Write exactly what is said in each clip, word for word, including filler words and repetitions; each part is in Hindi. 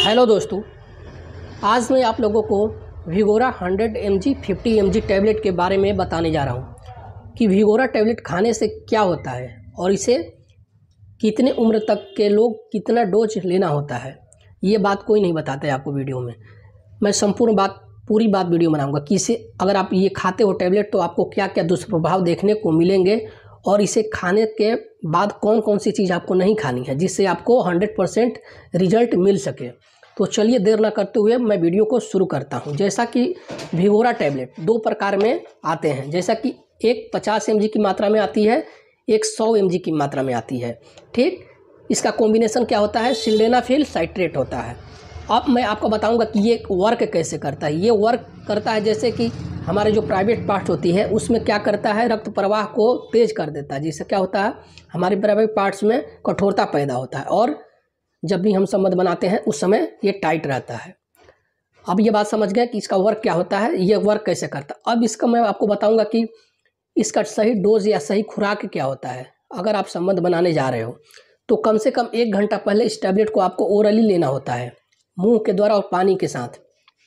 हेलो दोस्तों, आज मैं आप लोगों को Vigora hundred M G fifty M G tablet के बारे में बताने जा रहा हूँ कि वीगोरा टैबलेट खाने से क्या होता है और इसे कितने उम्र तक के लोग कितना डोज लेना होता है। ये बात कोई नहीं बताता है आपको वीडियो में। मैं संपूर्ण बात पूरी बात वीडियो बनाऊंगा कि इसे अगर आप ये खाते हो टैबलेट तो आपको क्या क्या दुष्प्रभाव देखने को मिलेंगे और इसे खाने के बाद कौन कौन सी चीज़ आपको नहीं खानी है जिससे आपको हंड्रेड परसेंट रिजल्ट मिल सके। तो चलिए देर ना करते हुए मैं वीडियो को शुरू करता हूं। जैसा कि वीगोरा टैबलेट दो प्रकार में आते हैं, जैसा कि एक पचास एम जी की मात्रा में आती है, एक सौ एम जी की मात्रा में आती है। ठीक, इसका कॉम्बिनेशन क्या होता है, सिल्डेनाफिल साइट्रेट होता है। अब मैं आपको बताऊंगा कि ये वर्क कैसे करता है। ये वर्क करता है जैसे कि हमारे जो प्राइवेट पार्ट होती है उसमें क्या करता है, रक्त प्रवाह को तेज कर देता है, जिससे क्या होता है हमारे प्राइवेट पार्ट्स में कठोरता पैदा होता है और जब भी हम संबंध बनाते हैं उस समय ये टाइट रहता है। अब ये बात समझ गए कि इसका वर्क क्या होता है, ये वर्क कैसे करता है। अब इसका मैं आपको बताऊंगा कि इसका सही डोज या सही खुराक क्या होता है। अगर आप संबंध बनाने जा रहे हो तो कम से कम एक घंटा पहले इस टैबलेट को आपको ओरली लेना होता है, मुंह के द्वारा और पानी के साथ।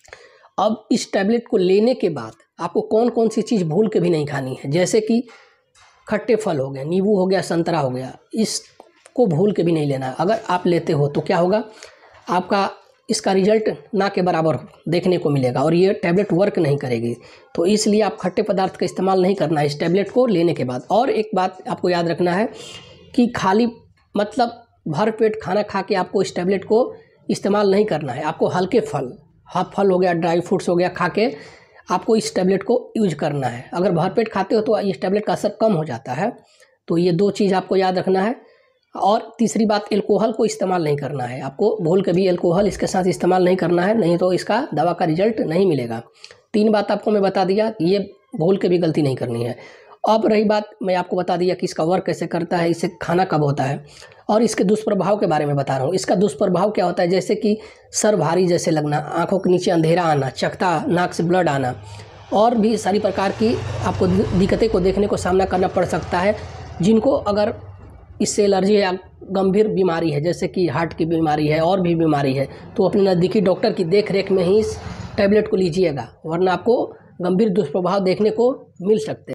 अब इस टैबलेट को लेने के बाद आपको कौन कौन सी चीज़ भूल के भी नहीं खानी है, जैसे कि खट्टे फल हो गए, नींबू हो गया, संतरा हो गया, इसको भूल के भी नहीं लेना है। अगर आप लेते हो तो क्या होगा, आपका इसका रिजल्ट ना के बराबर देखने को मिलेगा और ये टैबलेट वर्क नहीं करेगी। तो इसलिए आप खट्टे पदार्थ का इस्तेमाल नहीं करना है इस टैबलेट को लेने के बाद। और एक बात आपको याद रखना है कि खाली मतलब भर पेट खाना खा के आपको इस टैबलेट को इस्तेमाल नहीं करना है। आपको हल्के फल, हाफ फल हो गया, ड्राई फ्रूट्स हो गया, खा के आपको इस टैबलेट को यूज करना है। अगर भरपेट खाते हो तो इस टैबलेट का असर कम हो जाता है। तो ये दो चीज़ आपको याद रखना है। और तीसरी बात, एल्कोहल को इस्तेमाल नहीं करना है। आपको भूल के भी एल्कोहल इसके साथ इस्तेमाल नहीं करना है, नहीं तो इसका दवा का रिजल्ट नहीं मिलेगा। तीन बात आपको मैं बता दिया, ये भूल के भी गलती नहीं करनी है। अब रही बात, मैं आपको बता दिया कि इसका वर्क कैसे करता है, इसे खाना कब होता है और इसके दुष्प्रभाव के बारे में बता रहा हूँ। इसका दुष्प्रभाव क्या होता है, जैसे कि सर भारी जैसे लगना, आंखों के नीचे अंधेरा आना, चकता, नाक से ब्लड आना और भी सारी प्रकार की आपको दिक्कतें को देखने को सामना करना पड़ सकता है। जिनको अगर इससे एलर्जी या गंभीर बीमारी है, जैसे कि हार्ट की बीमारी है और भी बीमारी है, तो अपने नज़दीकी डॉक्टर की देख रेख में ही इस टैबलेट को लीजिएगा, वरना आपको गंभीर दुष्प्रभाव देखने को मिल सकते हैं।